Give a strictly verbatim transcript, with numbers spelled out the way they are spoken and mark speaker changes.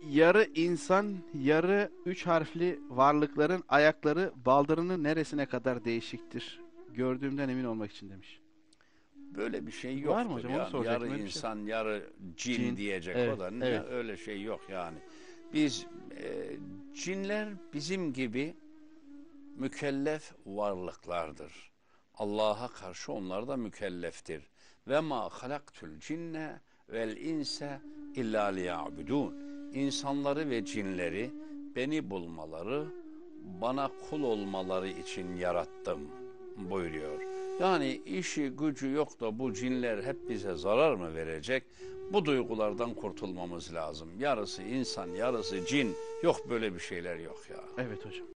Speaker 1: yarı insan, yarı üç harfli varlıkların ayakları baldırının neresine kadar değişiktir? Gördüğümden emin olmak için demiş.
Speaker 2: Böyle bir şey
Speaker 1: Var mı
Speaker 2: yoktur
Speaker 1: hocam? Onu
Speaker 2: yani. Yarı
Speaker 1: soracaktım. Öyle bir şey.
Speaker 2: insan, yarı cin
Speaker 1: Cin.
Speaker 2: diyecek
Speaker 1: Evet,
Speaker 2: o da. Ne,
Speaker 1: evet.
Speaker 2: öyle şey yok yani. Biz e, cinler bizim gibi mükellef varlıklardır. Allah'a karşı onlar da mükelleftir. Ve ma halaktul cinne vel inse illa liya'budun. İnsanları ve cinleri beni bulmaları, bana kul olmaları için yarattım buyuruyor. Yani işi gücü yok da bu cinler hep bize zarar mı verecek? Bu duygulardan kurtulmamız lazım. Yarısı insan, yarısı cin. Yok, böyle bir şeyler yok ya.
Speaker 1: Evet hocam.